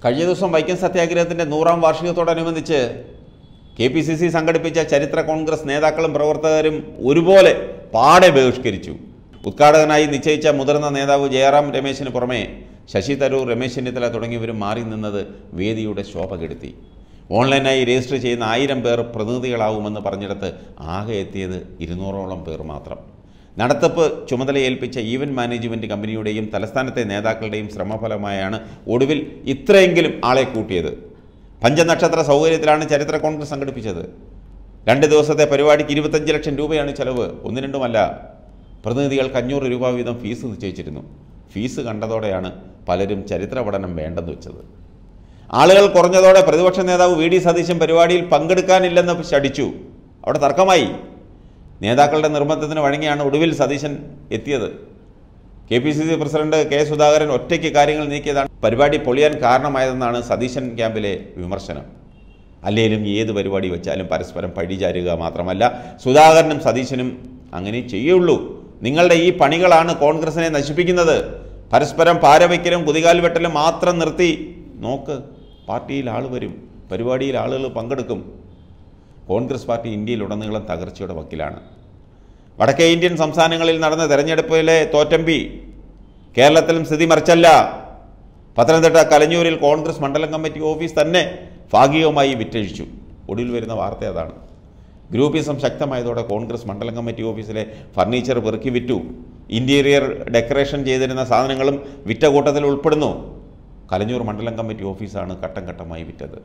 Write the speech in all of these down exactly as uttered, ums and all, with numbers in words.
കഴിഞ്ഞ ദിവസം വൈക്കം സത്യാഗ്രഹത്തിൻ്റെ നൂറാം വാർഷികത്തോടനുബന്ധിച്ച് കെ പി സി സി സംഘടിപ്പിച്ച ചരിത്ര കോൺഗ്രസ് നേതാക്കളും പ്രവർത്തകരും ഒരുപോലെ പാടെ ബഹിഷ്കരിച്ചു. ഉദ്ഘാടകനായി നിശ്ചയിച്ച മുതിർന്ന നേതാവ് ജയറാം രമേശിന് പുറമെ ശശി തരൂർ, രമേശ് ചെന്നിത്തല തുടങ്ങിയവരും മാറി നിന്നത് വേദിയുടെ ശോഭ കെടുത്തി. ഓൺലൈനായി രജിസ്റ്റർ ചെയ്യുന്ന ആയിരം പേർ പ്രതിനിധികളാവുമെന്ന് പറഞ്ഞിടത്ത് ആകെ എത്തിയത് ഇരുന്നൂറോളം പേർ മാത്രം. നടത്തിപ്പ് ചുമതലയേൽപ്പിച്ച ഈവൻറ്റ് മാനേജ്മെൻറ്റ് കമ്പനിയുടെയും തലസ്ഥാനത്തെ നേതാക്കളുടെയും ശ്രമഫലമായാണ് ഒടുവിൽ ഇത്രയെങ്കിലും ആളെ കൂട്ടിയത്. പഞ്ചനക്ഷത്ര സൗകര്യത്തിലാണ് ചരിത്ര കോൺഗ്രസ് സംഘടിപ്പിച്ചത്. രണ്ട് ദിവസത്തെ പരിപാടിക്ക് ഇരുപത്തഞ്ച് ലക്ഷം രൂപയാണ് ചെലവ്. ഒന്ന് രണ്ടുമല്ല, പ്രതിനിധികൾക്ക് അഞ്ഞൂറ് രൂപ വീതം ഫീസ് നിശ്ചയിച്ചിരുന്നു. ഫീസ് കണ്ടതോടെയാണ് പലരും ചരിത്ര പഠനം വേണ്ടെന്ന് വെച്ചത്. ആളുകൾ കുറഞ്ഞതോടെ പ്രതിപക്ഷ നേതാവ് വി ഡി സതീശൻ പരിപാടിയിൽ പങ്കെടുക്കാനില്ലെന്ന് ശടിച്ചു. അവിടെ തർക്കമായി. നേതാക്കളുടെ നിർബന്ധത്തിന് വഴങ്ങിയാണ് ഒടുവിൽ സതീശൻ എത്തിയത്. K P C C president K Sudhakaran ഒറ്റയ്ക്ക് കാര്യങ്ങൾ നീക്കിയതാണ് പരിപാടി പൊളിയാൻ കാരണമായതെന്നാണ് സതീശൻ ക്യാമ്പിലെ വിമർശനം. അല്ലെങ്കിലും ഏത് പരിപാടി വെച്ചാലും പരസ്പരം പഴിചാരുക മാത്രമല്ല, സുധാകരനും സതീശനും അങ്ങനെ ചെയ്യുള്ളൂ. നിങ്ങളുടെ ഈ പണികളാണ് കോൺഗ്രസിനെ നശിപ്പിക്കുന്നത്. പരസ്പരം പാരവയ്ക്കലും കുതികാൽ വെട്ടലും മാത്രം നിർത്തി നോക്ക്. പാർട്ടിയിൽ ആൾ വരും, പരിപാടിയിൽ ആളുകൾ പങ്കെടുക്കും. കോൺഗ്രസ് പാർട്ടി ഇന്ത്യയിലുടനീളം തകർച്ചയുടെ വക്കിലാണ്. വടക്കേ ഇന്ത്യൻ സംസ്ഥാനങ്ങളിൽ നടന്ന തെരഞ്ഞെടുപ്പിലെ തോറ്റമ്പി കേരളത്തിലും സ്ഥിതി മറിച്ചല്ല. പത്തനംതിട്ട കലഞ്ഞൂരിൽ കോൺഗ്രസ് മണ്ഡലം കമ്മിറ്റി ഓഫീസ് തന്നെ ഭാഗികമായി വിറ്റഴിച്ചു. ഒടുവിൽ വരുന്ന വാർത്ത അതാണ്. ഗ്രൂപ്പിസം ശക്തമായതോടെ കോൺഗ്രസ് മണ്ഡലം കമ്മിറ്റി ഓഫീസിലെ ഫർണിച്ചർ പെറുക്കി വിറ്റു. ഇൻറ്റീരിയർ ഡെക്കറേഷൻ ചെയ്തിരുന്ന സാധനങ്ങളും വിറ്റ കൂട്ടത്തിൽ ഉൾപ്പെടുന്നു. കലഞ്ഞൂർ മണ്ഡലം കമ്മിറ്റി ഓഫീസാണ് ഘട്ടം ഘട്ടമായി വിറ്റത്.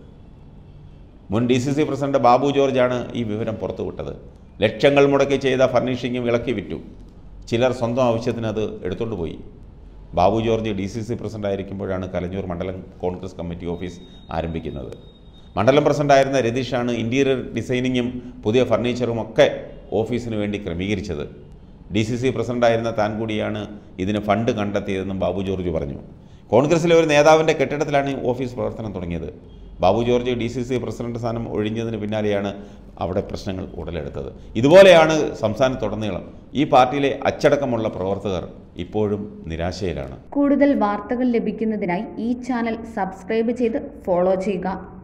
മുൻ D C C president Babu ജോർജാണ് ഈ വിവരം പുറത്തുവിട്ടത്. ലക്ഷങ്ങൾ മുടക്കി ചെയ്ത ഫർണിഷിങ്ങും ഇളക്കി വിറ്റു. ചിലർ സ്വന്തം ആവശ്യത്തിന് അത് എടുത്തുകൊണ്ട് പോയി. Babu George D C C president ആയിരിക്കുമ്പോഴാണ് കലഞ്ഞൂർ മണ്ഡലം കോൺഗ്രസ് കമ്മിറ്റി ഓഫീസ് ആരംഭിക്കുന്നത്. മണ്ഡലം പ്രസിഡന്റായിരുന്ന രതീഷാണ് ഇൻറ്റീരിയർ ഡിസൈനിങ്ങും പുതിയ ഫർണിച്ചറും ഒക്കെ ഓഫീസിന് വേണ്ടി ക്രമീകരിച്ചത്. ഡി സി സി പ്രസിഡന്റായിരുന്ന താൻ കൂടിയാണ് ഇതിന് ഫണ്ട് കണ്ടെത്തിയതെന്നും ബാബു ജോർജ് പറഞ്ഞു. കോൺഗ്രസിലെ ഒരു നേതാവിൻ്റെ കെട്ടിടത്തിലാണ് ഓഫീസ് പ്രവർത്തനം തുടങ്ങിയത്. Babu George D C C president സ്ഥാനം ഒഴിഞ്ഞതിന് പിന്നാലെയാണ് അവിടെ പ്രശ്നങ്ങൾ ഉടലെടുത്തത്. ഇതുപോലെയാണ് സംസ്ഥാനത്തുടനീളം. ഈ പാർട്ടിയിലെ അച്ചടക്കമുള്ള പ്രവർത്തകർ ഇപ്പോഴും നിരാശയിലാണ്. കൂടുതൽ വാർത്തകൾ ലഭിക്കുന്നതിനായി ഈ ചാനൽ സബ്സ്ക്രൈബ് ചെയ്ത് ഫോളോ ചെയ്യുക.